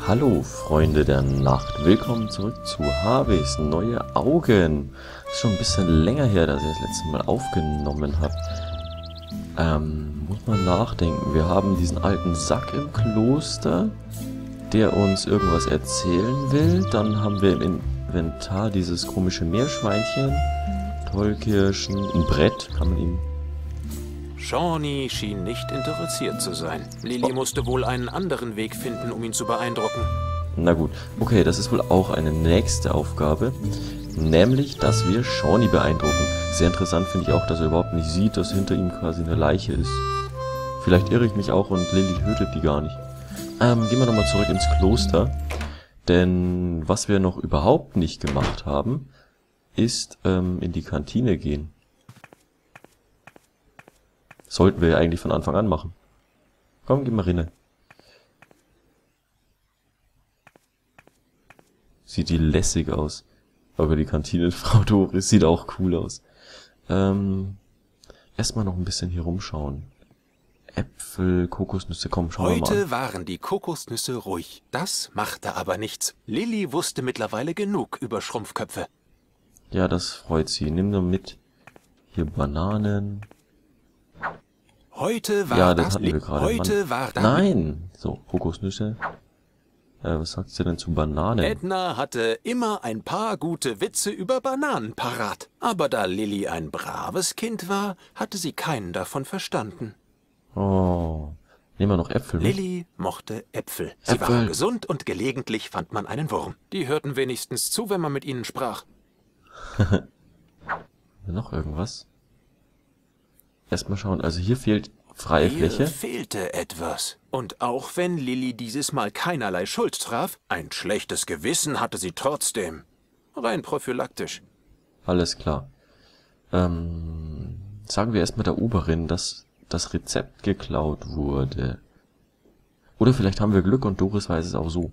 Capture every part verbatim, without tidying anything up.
Hallo Freunde der Nacht, willkommen zurück zu Harveys neue Augen. Ist schon ein bisschen länger her, dass ich das letzte Mal aufgenommen habe. Ähm, muss man nachdenken. Wir haben diesen alten Sack im Kloster, der uns irgendwas erzählen will. Dann haben wir im Inventar dieses komische Meerschweinchen, Tollkirschen, ein Brett, kann man ihm... Shawnee schien nicht interessiert zu sein. Lily musste wohl einen anderen Weg finden, um ihn zu beeindrucken. Na gut, okay, das ist wohl auch eine nächste Aufgabe. Nämlich, dass wir Shawnee beeindrucken. Sehr interessant finde ich auch, dass er überhaupt nicht sieht, dass hinter ihm quasi eine Leiche ist. Vielleicht irre ich mich auch und Lily tötet die gar nicht. Ähm, gehen wir nochmal zurück ins Kloster. Denn was wir noch überhaupt nicht gemacht haben, ist ähm, in die Kantine gehen. Sollten wir ja eigentlich von Anfang an machen. Komm, geh mal rein. Sieht die lässig aus. Aber die Kantinenfrau Doris sieht auch cool aus. Ähm, erstmal noch ein bisschen hier rumschauen. Äpfel, Kokosnüsse, komm, schauen wir mal Heute an. waren die Kokosnüsse ruhig. Das machte aber nichts. Lily wusste mittlerweile genug über Schrumpfköpfe. Ja, das freut sie. Nimm nur mit. Hier Bananen. Heute war Ja, das das hatten wir gerade. Heute Mann. war das Nein! So, Kokosnüsse. Äh, was sagst du denn zu Bananen? Edna hatte immer ein paar gute Witze über Bananen parat. Aber da Lily ein braves Kind war, hatte sie keinen davon verstanden. Oh. Nehmen wir noch Äpfel mit. Lily mochte Äpfel. Sie Äpfel. waren gesund und gelegentlich fand man einen Wurm. Die hörten wenigstens zu, wenn man mit ihnen sprach. Noch irgendwas? Erstmal schauen. Also hier fehlt freie Hier Fläche. fehlte etwas. Und auch wenn Lily dieses Mal keinerlei Schuld traf, ein schlechtes Gewissen hatte sie trotzdem. Rein prophylaktisch. Alles klar. Ähm, sagen wir erstmal der Oberin, dass das Rezept geklaut wurde. Oder vielleicht haben wir Glück und Doris weiß es auch so.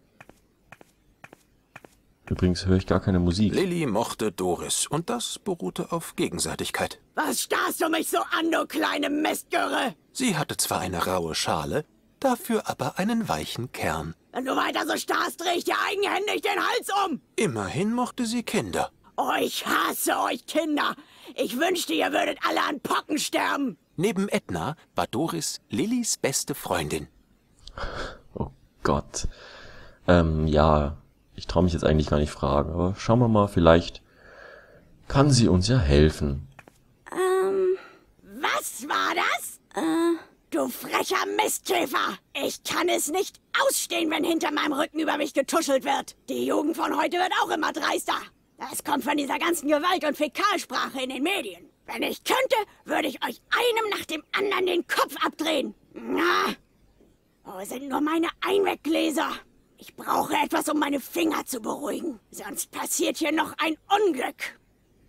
Übrigens höre ich gar keine Musik. Lily mochte Doris und das beruhte auf Gegenseitigkeit. Was starrst du mich so an, du kleine Mistgürre? Sie hatte zwar eine raue Schale, dafür aber einen weichen Kern. Wenn du weiter so starrst, dreh ich dir eigenhändig den Hals um. Immerhin mochte sie Kinder. Oh, ich hasse euch Kinder. Ich wünschte, ihr würdet alle an Pocken sterben. Neben Edna war Doris Lillys beste Freundin. Oh Gott. Ähm, ja. Ich traue mich jetzt eigentlich gar nicht fragen, aber schauen wir mal, vielleicht kann sie uns ja helfen. Ähm, was war das? Äh, du frecher Mistkäfer. Ich kann es nicht ausstehen, wenn hinter meinem Rücken über mich getuschelt wird. Die Jugend von heute wird auch immer dreister. Das kommt von dieser ganzen Gewalt- und Fäkalsprache in den Medien. Wenn ich könnte, würde ich euch einem nach dem anderen den Kopf abdrehen. Na, wo sind nur meine Einweggläser? Ich brauche etwas, um meine Finger zu beruhigen. Sonst passiert hier noch ein Unglück.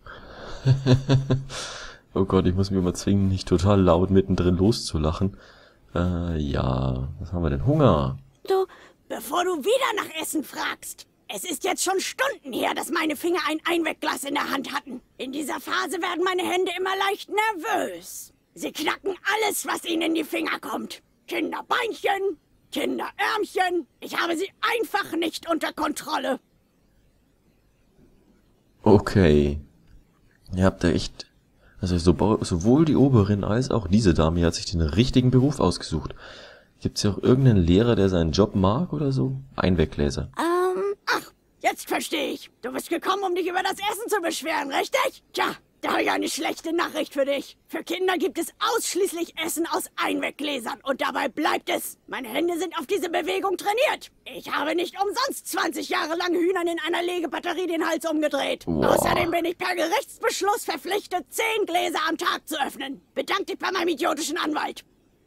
Oh Gott, ich muss mich immer zwingen, nicht total laut mittendrin loszulachen. Äh, ja. Was haben wir denn? Hunger. Du, bevor du wieder nach Essen fragst. Es ist jetzt schon Stunden her, dass meine Finger ein Einwegglas in der Hand hatten. In dieser Phase werden meine Hände immer leicht nervös. Sie knacken alles, was ihnen in die Finger kommt. Kinderbeinchen, Kinderärmchen. Ich habe sie einfach nicht unter Kontrolle. Okay. Ihr habt ja echt... Also so, sowohl die Oberin als auch diese Dame hier hat sich den richtigen Beruf ausgesucht. Gibt's ja auch irgendeinen Lehrer, der seinen Job mag oder so? Einweggläser. Ähm, ach, jetzt verstehe ich. Du bist gekommen, um dich über das Essen zu beschweren, richtig? Tja, da habe ich eine schlechte Nachricht für dich. Für Kinder gibt es ausschließlich Essen aus Einweggläsern und dabei bleibt es. Meine Hände sind auf diese Bewegung trainiert. Ich habe nicht umsonst zwanzig Jahre lang Hühnern in einer Legebatterie den Hals umgedreht. Wow. Außerdem bin ich per Gerichtsbeschluss verpflichtet, zehn Gläser am Tag zu öffnen. Bedank dich bei meinem idiotischen Anwalt.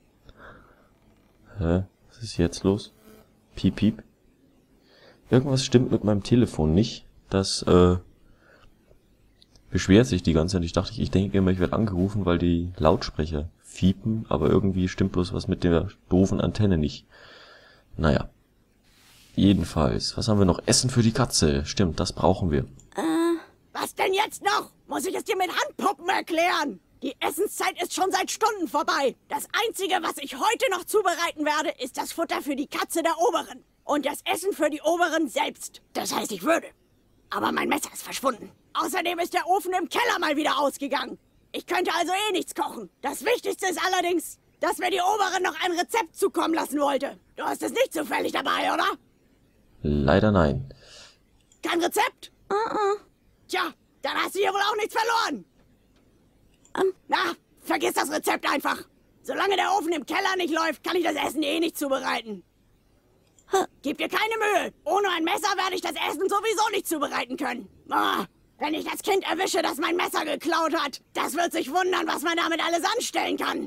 Hä? Was ist jetzt los? Piep, piep. Irgendwas stimmt mit meinem Telefon nicht. Das, äh... beschwert sich die ganze Zeit. Ich dachte, ich denke immer, ich werde angerufen, weil die Lautsprecher fiepen, aber irgendwie stimmt bloß was mit der doofen Antenne nicht. Naja. Jedenfalls, was haben wir noch? Essen für die Katze. Stimmt, das brauchen wir. Äh, was denn jetzt noch? Muss ich es dir mit Handpuppen erklären? Die Essenszeit ist schon seit Stunden vorbei. Das Einzige, was ich heute noch zubereiten werde, ist das Futter für die Katze der Oberen. Und das Essen für die Oberen selbst. Das heißt, ich würde. Aber mein Messer ist verschwunden. Außerdem ist der Ofen im Keller mal wieder ausgegangen. Ich könnte also eh nichts kochen. Das Wichtigste ist allerdings, dass mir die Oberin noch ein Rezept zukommen lassen wollte. Du hast es nicht zufällig dabei, oder? Leider nein. Kein Rezept? Uh-uh. Tja, dann hast du hier wohl auch nichts verloren. Um. Na, vergiss das Rezept einfach. Solange der Ofen im Keller nicht läuft, kann ich das Essen eh nicht zubereiten. Huh. Gib dir keine Mühe. Ohne ein Messer werde ich das Essen sowieso nicht zubereiten können. Oh, wenn ich das Kind erwische, das mein Messer geklaut hat, das wird sich wundern, was man damit alles anstellen kann.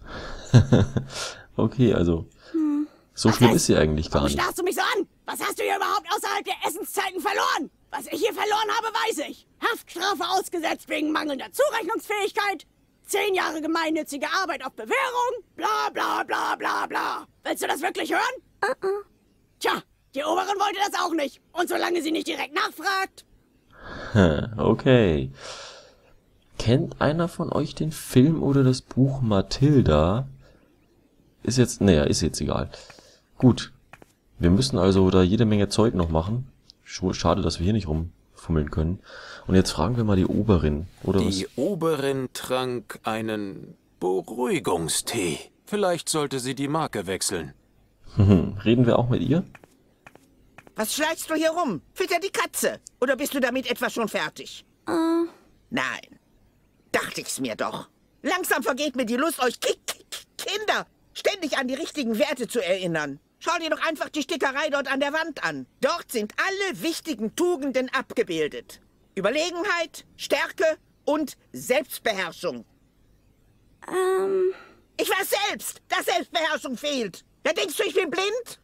Okay, also hm. so schlimm ist sie eigentlich gar nicht. Warum starrst du mich so an? Was hast du hier überhaupt außerhalb der Essenszeiten verloren? Was ich hier verloren habe, weiß ich. Haftstrafe ausgesetzt wegen mangelnder Zurechnungsfähigkeit. Zehn Jahre gemeinnützige Arbeit auf Bewährung. Bla bla bla bla bla. Willst du das wirklich hören? Uh-uh. Tja, die Oberin wollte das auch nicht. Und solange sie nicht direkt nachfragt... Okay. Kennt einer von euch den Film oder das Buch Mathilda? Ist jetzt... Naja, ist jetzt egal. Gut. Wir müssen also da jede Menge Zeug noch machen. Schade, dass wir hier nicht rumfummeln können. Und jetzt fragen wir mal die Oberin, oder was? Die Oberin trank einen Beruhigungstee. Vielleicht sollte sie die Marke wechseln. Reden wir auch mit ihr? Was schleichst du hier rum? Fütter die Katze. Oder bist du damit etwa schon fertig? Uh. Nein. Dachte ich's mir doch. Langsam vergeht mir die Lust, euch Ki Ki Kinder ständig an die richtigen Werte zu erinnern. Schau dir doch einfach die Stickerei dort an der Wand an. Dort sind alle wichtigen Tugenden abgebildet. Überlegenheit, Stärke und Selbstbeherrschung. Ähm... Ich weiß selbst, dass Selbstbeherrschung fehlt. Da denkst du, ich bin blind?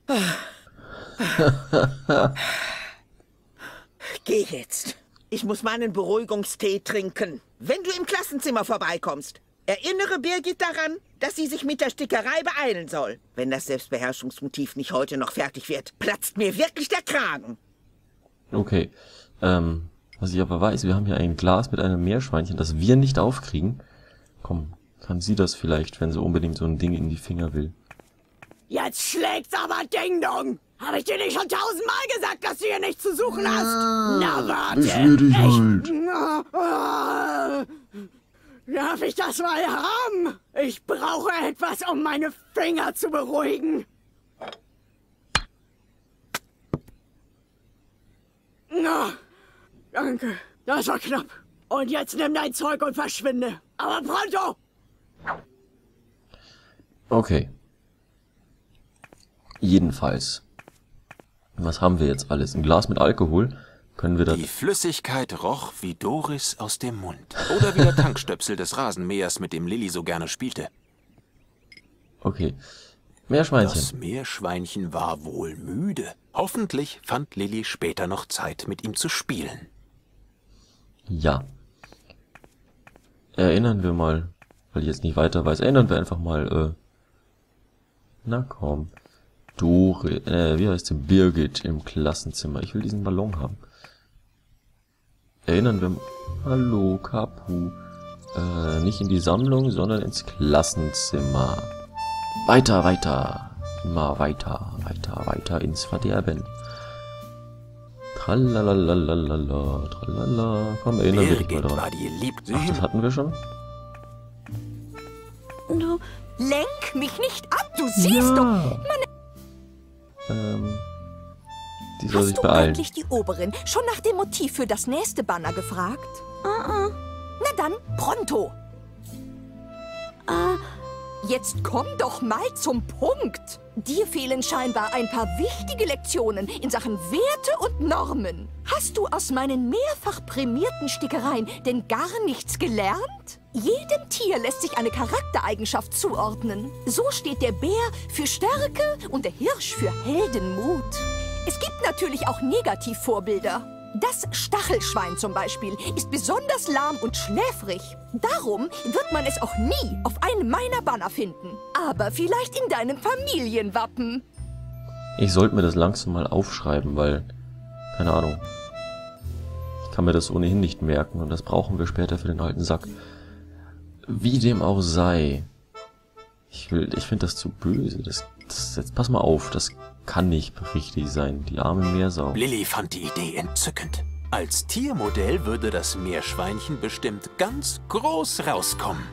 Geh jetzt. Ich muss meinen Beruhigungstee trinken. Wenn du im Klassenzimmer vorbeikommst, erinnere Birgit daran, dass sie sich mit der Stickerei beeilen soll. Wenn das Selbstbeherrschungsmotiv nicht heute noch fertig wird, platzt mir wirklich der Kragen. Okay. Ähm, was ich aber weiß, wir haben hier ein Glas mit einem Meerschweinchen, das wir nicht aufkriegen. Komm, kann sie das vielleicht, wenn sie unbedingt so ein Ding in die Finger will. Jetzt schlägt's aber Ding-Dong! Habe ich dir nicht schon tausendmal gesagt, dass du hier nichts zu suchen hast? Ah, na warte! Beschwer halt! Na, ah, darf ich das mal haben? Ich brauche etwas, um meine Finger zu beruhigen. Na, danke. Das war knapp. Und jetzt nimm dein Zeug und verschwinde. Aber pronto! Okay. Jedenfalls. Was haben wir jetzt alles? Ein Glas mit Alkohol? Können wir das... Die Flüssigkeit roch wie Doris aus dem Mund. Oder wie der Tankstöpsel des Rasenmähers, mit dem Lilly so gerne spielte. Okay. Meerschweinchen. Das Meerschweinchen war wohl müde. Hoffentlich fand Lilly später noch Zeit, mit ihm zu spielen. Ja. Erinnern wir mal, weil ich jetzt nicht weiter weiß, erinnern wir einfach mal, äh... Na komm. Dore, äh, wie heißt sie? Birgit im Klassenzimmer. Ich will diesen Ballon haben. Erinnern wir... Hallo, Kapu. Äh, nicht in die Sammlung, sondern ins Klassenzimmer. Weiter, weiter. Immer weiter, weiter, weiter ins Verderben. Tralalalala, tralala. Komm, erinnern wir dich mal dran. War die Liebste. Ach, das hatten wir schon? Du... Lenk mich nicht ab, du siehst Ja. doch... Meine Ähm... Die soll sich Hast du beeilen. eigentlich die Oberin schon nach dem Motiv für das nächste Banner gefragt? Uh-uh. Na dann, pronto. Uh, Jetzt komm doch mal zum Punkt. Dir fehlen scheinbar ein paar wichtige Lektionen in Sachen Werte und Normen. Hast du aus meinen mehrfach prämierten Stickereien denn gar nichts gelernt? Jedem Tier lässt sich eine Charaktereigenschaft zuordnen. So steht der Bär für Stärke und der Hirsch für Heldenmut. Es gibt natürlich auch Negativvorbilder. Das Stachelschwein zum Beispiel ist besonders lahm und schläfrig. Darum wird man es auch nie auf einem meiner Banner finden. Aber vielleicht in deinem Familienwappen. Ich sollte mir das langsam mal aufschreiben, weil... Keine Ahnung. Ich kann mir das ohnehin nicht merken und das brauchen wir später für den alten Sack. Wie dem auch sei. Ich will, ich finde das zu böse. Das, das, jetzt pass mal auf. Das kann nicht richtig sein. Die arme Meersau. Lilly fand die Idee entzückend. Als Tiermodell würde das Meerschweinchen bestimmt ganz groß rauskommen.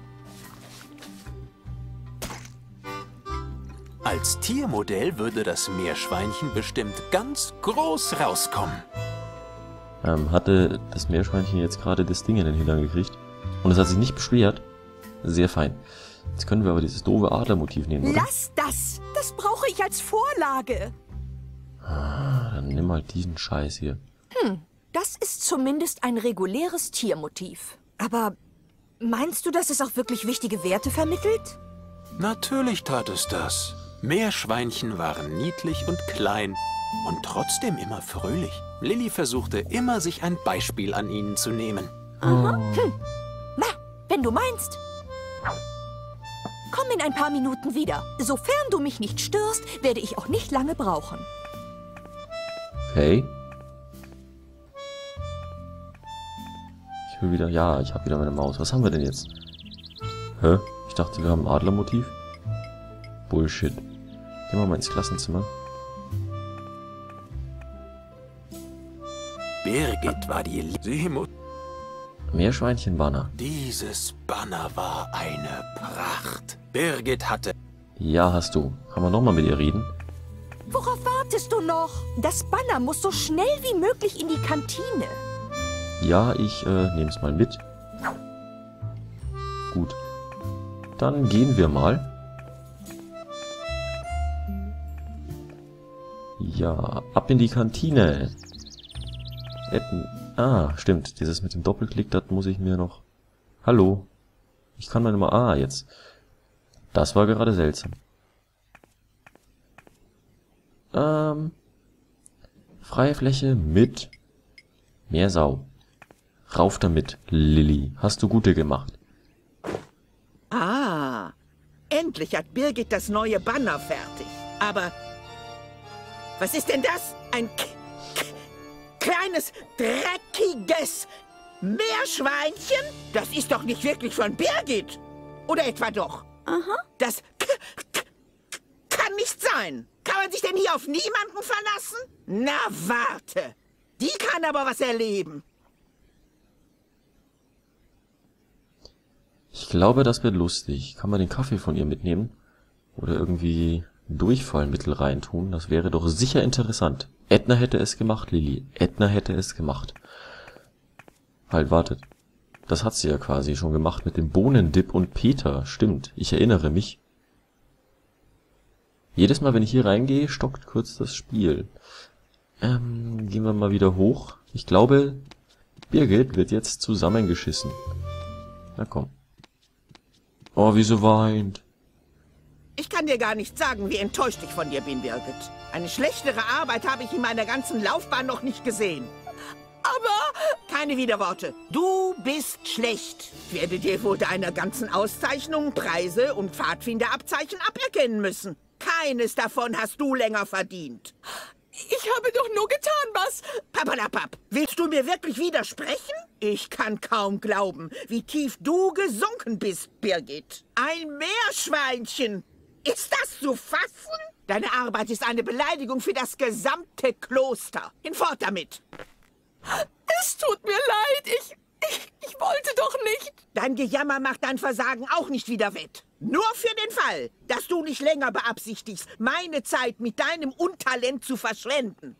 Als Tiermodell würde das Meerschweinchen bestimmt ganz groß rauskommen. Ähm, hatte das Meerschweinchen jetzt gerade das Ding in den Hintern gekriegt? Und es hat sich nicht beschwert? Sehr fein. Jetzt können wir aber dieses doofe Adlermotiv nehmen, oder? Lass das! Das brauche ich als Vorlage. Ah, dann nimm mal diesen Scheiß hier. Hm, das ist zumindest ein reguläres Tiermotiv. Aber meinst du, dass es auch wirklich wichtige Werte vermittelt? Natürlich tat es das. Meerschweinchen waren niedlich und klein und trotzdem immer fröhlich. Lilly versuchte immer, sich ein Beispiel an ihnen zu nehmen. Aha. Hm. Na, wenn du meinst. Komm in ein paar Minuten wieder. Sofern du mich nicht störst, werde ich auch nicht lange brauchen. Okay. Ich will wieder... Ja, ich habe wieder meine Maus. Was haben wir denn jetzt? Hä? Ich dachte, wir haben ein Adlermotiv. Bullshit. Gehen wir mal ins Klassenzimmer. Birgit war die Liebe. Meerschweinchen-Banner. Dieses Banner war eine Pracht. Birgit hatte... Ja, hast du. Kann man nochmal mit ihr reden? Worauf wartest du noch? Das Banner muss so schnell wie möglich in die Kantine. Ja, ich äh, nehme es mal mit. Gut. Dann gehen wir mal. Ja, ab in die Kantine. Etten. Ah, stimmt. Dieses mit dem Doppelklick, das muss ich mir noch... Hallo. Ich kann meine mal... Ah, jetzt. Das war gerade seltsam. Ähm... Freie Fläche mit... Meersau. Rauf damit, Lilly. Hast du gute gemacht. Ah, endlich hat Birgit das neue Banner fertig. Aber... Was ist denn das? Ein k k kleines, dreckiges Meerschweinchen? Das ist doch nicht wirklich von Birgit. Oder etwa doch? Aha. Das k k kann nicht sein. Kann man sich denn hier auf niemanden verlassen? Na, warte. Die kann aber was erleben. Ich glaube, das wird lustig. Kann man den Kaffee von ihr mitnehmen? Oder irgendwie Durchfallmittel reintun? Das wäre doch sicher interessant. Edna hätte es gemacht, Lilly. Edna hätte es gemacht. Halt, wartet. Das hat sie ja quasi schon gemacht mit dem Bohnendip und Peter. Stimmt, ich erinnere mich. Jedes Mal, wenn ich hier reingehe, stockt kurz das Spiel. Ähm, gehen wir mal wieder hoch. Ich glaube, Birgit wird jetzt zusammengeschissen. Na komm. Oh, wie sie weint. Ich kann dir gar nicht sagen, wie enttäuscht ich von dir bin, Birgit. Eine schlechtere Arbeit habe ich in meiner ganzen Laufbahn noch nicht gesehen. Aber keine Widerworte. Du bist schlecht. Ich werde dir wohl deiner ganzen Auszeichnungen, Preise und Pfadfinderabzeichen aberkennen müssen. Keines davon hast du länger verdient. Ich habe doch nur getan, was... Papalapap, willst du mir wirklich widersprechen? Ich kann kaum glauben, wie tief du gesunken bist, Birgit. Ein Meerschweinchen. Ist das zu fassen? Deine Arbeit ist eine Beleidigung für das gesamte Kloster. Hinfort damit. Es tut mir leid, ich, ich, ich wollte doch nicht. Dein Gejammer macht dein Versagen auch nicht wieder wett. Nur für den Fall, dass du nicht länger beabsichtigst, meine Zeit mit deinem Untalent zu verschwenden.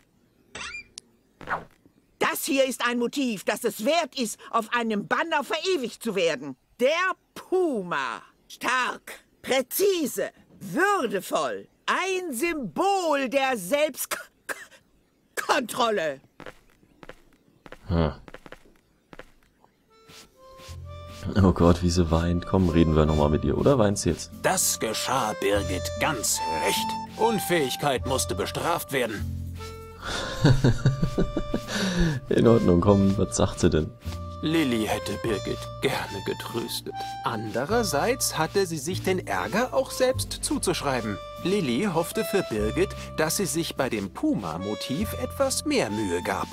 Das hier ist ein Motiv, das es wert ist, auf einem Banner verewigt zu werden. Der Puma. Stark, präzise, würdevoll. Ein Symbol der Selbstkontrolle. Hm. Oh Gott, wie sie weint. Komm, reden wir nochmal mit ihr, oder weint sie jetzt? Das geschah Birgit ganz recht. Unfähigkeit musste bestraft werden. In Ordnung, komm, was sagt sie denn? Lilly hätte Birgit gerne getröstet. Andererseits hatte sie sich den Ärger auch selbst zuzuschreiben. Lilly hoffte für Birgit, dass sie sich bei dem Puma-Motiv etwas mehr Mühe gab.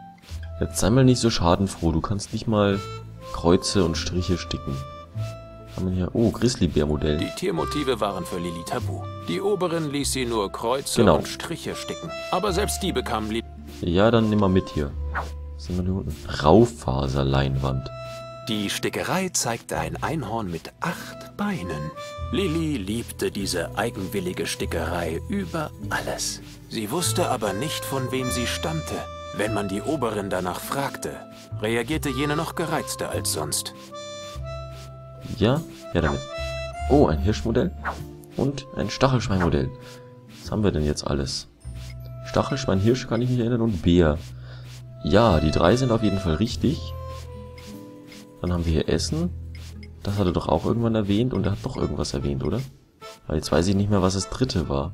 Jetzt sei mal nicht so schadenfroh, du kannst nicht mal Kreuze und Striche sticken. Haben wir hier... Oh, Grizzlybär-Modell. Die Tiermotive waren für Lili tabu. Die oberen ließ sie nur Kreuze Genau. und Striche sticken. Aber selbst die bekamen lieb. Ja, dann nimm mal mit hier. Was sind wir hier unten? Raufaserleinwand. Die Stickerei zeigte ein Einhorn mit acht Beinen. Lili liebte diese eigenwillige Stickerei über alles. Sie wusste aber nicht, von wem sie stammte. Wenn man die Oberen danach fragte, reagierte jene noch gereizter als sonst. Ja, ja damit. Oh, ein Hirschmodell und ein Stachelschweinmodell. Was haben wir denn jetzt alles? Stachelschwein, Hirsch kann ich mich erinnern und Bär. Ja, die drei sind auf jeden Fall richtig. Dann haben wir hier Essen. Das hat er doch auch irgendwann erwähnt und er hat doch irgendwas erwähnt, oder? Aber jetzt weiß ich nicht mehr, was das dritte war.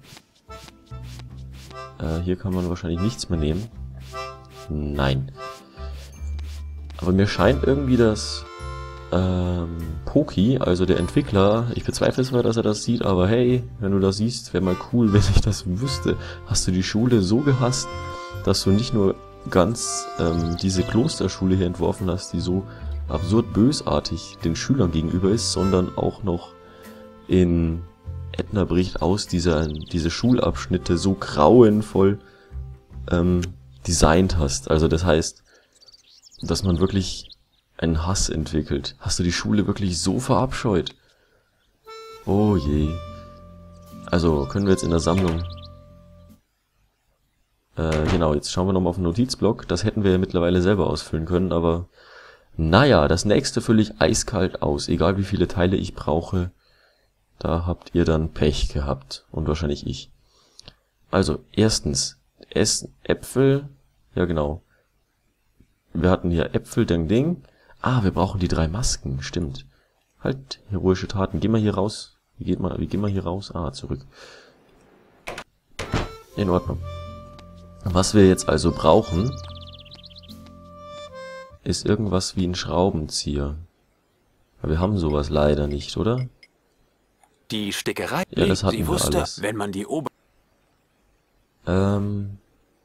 Äh, hier kann man wahrscheinlich nichts mehr nehmen. Nein. Aber mir scheint irgendwie, dass ähm, Poki, also der Entwickler, ich bezweifle zwar, dass er das sieht, aber hey, wenn du das siehst, wäre mal cool, wenn ich das wüsste. Hast du die Schule so gehasst, dass du nicht nur ganz ähm, diese Klosterschule hier entworfen hast, die so absurd bösartig den Schülern gegenüber ist, sondern auch noch in Edna bricht aus dieser, diese Schulabschnitte so grauenvoll ähm, designt hast. Also das heißt, dass man wirklich einen Hass entwickelt. Hast du die Schule wirklich so verabscheut? Oh je. Also können wir jetzt in der Sammlung... Äh, genau, jetzt schauen wir nochmal auf den Notizblock. Das hätten wir ja mittlerweile selber ausfüllen können, aber... Naja, das nächste fülle ich eiskalt aus. Egal wie viele Teile ich brauche, da habt ihr dann Pech gehabt. Und wahrscheinlich ich. Also, erstens, Essen, Äpfel, ja genau. Wir hatten hier Äpfel, Ding, Ding. Ah, wir brauchen die drei Masken, stimmt. Halt, heroische Taten. Geh mal hier raus. Wie geht man, wie gehen wir hier raus? Ah, zurück. In Ordnung. Was wir jetzt also brauchen, ist irgendwas wie ein Schraubenzieher. Aber wir haben sowas leider nicht, oder? Die Stickerei, Ja, das hatten sie wir wusste, alles. wenn man die Ober... Ähm,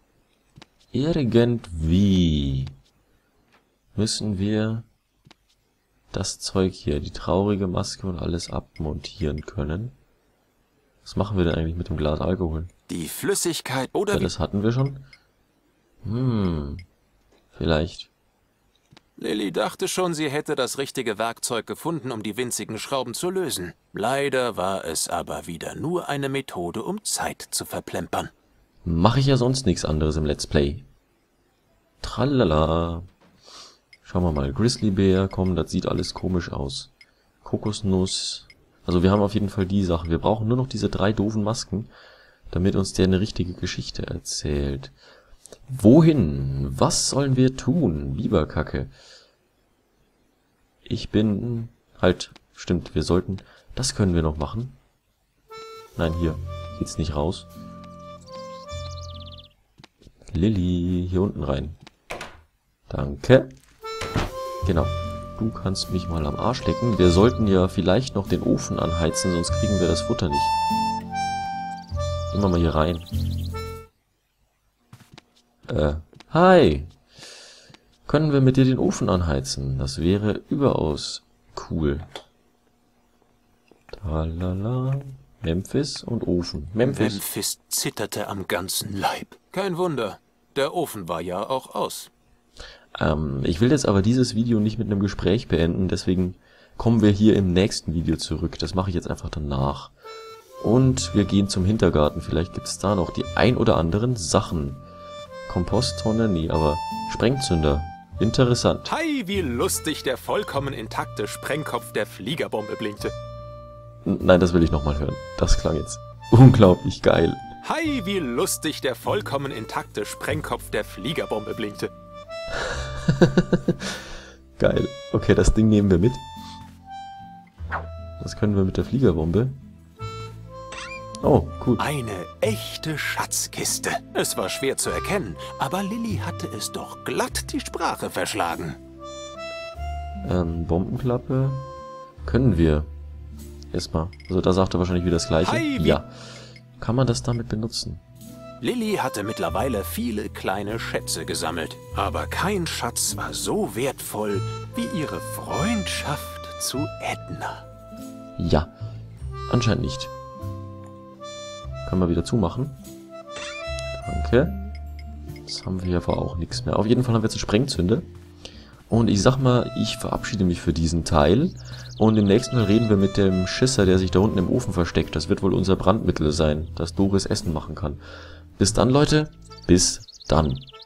irgendwie müssen wir das Zeug hier, die traurige Maske und alles abmontieren können. Was machen wir denn eigentlich mit dem Glas Alkohol? Die Flüssigkeit oder Ja, wie... das hatten wir schon. Hm, vielleicht. Lili dachte schon, sie hätte das richtige Werkzeug gefunden, um die winzigen Schrauben zu lösen. Leider war es aber wieder nur eine Methode, um Zeit zu verplempern. Mache ich ja sonst nichts anderes im Let's Play. Tralala. Schauen wir mal. Grizzlybär, komm, das sieht alles komisch aus. Kokosnuss. Also wir haben auf jeden Fall die Sachen. Wir brauchen nur noch diese drei doofen Masken, damit uns der eine richtige Geschichte erzählt. Wohin? Was sollen wir tun? Biberkacke. Ich bin... Halt, stimmt, wir sollten... Das können wir noch machen. Nein, hier. Geht's nicht raus. Lilly, hier unten rein. Danke. Genau. Du kannst mich mal am Arsch lecken. Wir sollten ja vielleicht noch den Ofen anheizen, sonst kriegen wir das Futter nicht. Gehen wir mal hier rein. Äh, hi. Können wir mit dir den Ofen anheizen? Das wäre überaus cool. Talala. Memphis und Ofen. Memphis. Memphis zitterte am ganzen Leib. Kein Wunder. Der Ofen war ja auch aus. Ähm, ich will jetzt aber dieses Video nicht mit einem Gespräch beenden, deswegen kommen wir hier im nächsten Video zurück. Das mache ich jetzt einfach danach. Und wir gehen zum Hintergarten. Vielleicht gibt es da noch die ein oder anderen Sachen. Komposttonne? Nee, aber Sprengzünder. Interessant. Hi, wie lustig der vollkommen intakte Sprengkopf der Fliegerbombe blinkte. N- Nein, das will ich nochmal hören. Das klang jetzt unglaublich geil. Hi, wie lustig der vollkommen intakte Sprengkopf der Fliegerbombe blinkte. Geil. Okay, das Ding nehmen wir mit. Was können wir mit der Fliegerbombe? Oh, cool. Eine echte Schatzkiste. Es war schwer zu erkennen, aber Lili hatte es doch glatt die Sprache verschlagen. Ähm, Bombenklappe. Können wir. Erstmal. Also da sagt er wahrscheinlich wieder das gleiche. Hi, wie- Ja. Kann man das damit benutzen? Lili hatte mittlerweile viele kleine Schätze gesammelt. Aber kein Schatz war so wertvoll wie ihre Freundschaft zu Edna. Ja. Anscheinend nicht. Können wir wieder zumachen. Danke. Jetzt haben wir hier aber auch nichts mehr. Auf jeden Fall haben wir jetzt eine Sprengzünde. Und ich sag mal, ich verabschiede mich für diesen Teil. Und im nächsten Mal reden wir mit dem Schisser, der sich da unten im Ofen versteckt. Das wird wohl unser Brandmittel sein, das Doris Essen machen kann. Bis dann, Leute. Bis dann.